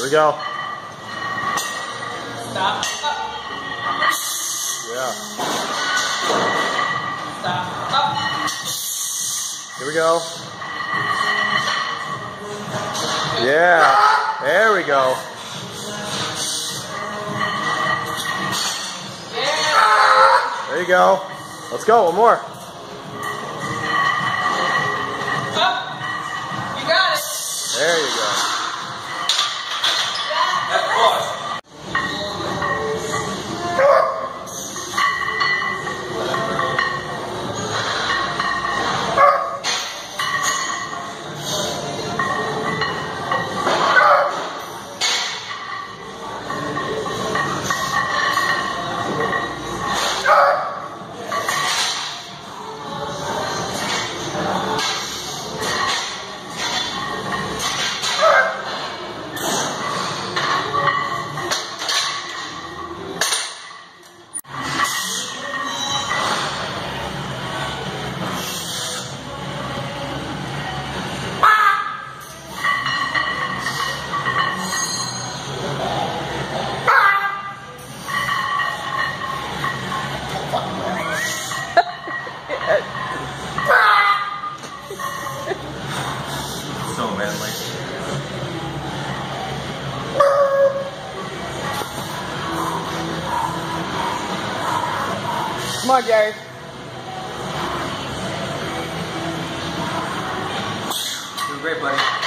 we go. Stop. Up. Yeah. Stop. Up. Here we go. Yeah. There we go. Yeah. There you go. Let's go. One more. Up. You got it. There you go. That's pause. So manly. Come on, Gary. Doing great, buddy.